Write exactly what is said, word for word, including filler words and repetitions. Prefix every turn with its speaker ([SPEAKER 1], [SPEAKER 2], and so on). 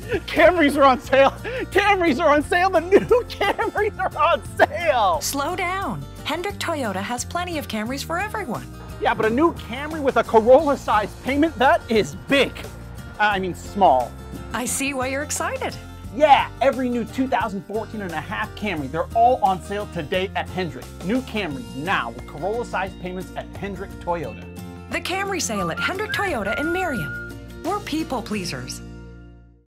[SPEAKER 1] Camrys are on sale. Camrys are on sale. The new Camrys are on sale.
[SPEAKER 2] Slow down. Hendrick Toyota has plenty of Camrys for everyone.
[SPEAKER 1] Yeah, but a new Camry with a Corolla-sized payment, that is big. I mean, small.
[SPEAKER 2] I see why you're excited.
[SPEAKER 1] Yeah, every new two thousand fourteen and a half Camry, they're all on sale today at Hendrick. New Camrys now with Corolla-sized payments at Hendrick Toyota.
[SPEAKER 2] The Camry Sale at Hendrick Toyota in Miriam. We're people pleasers.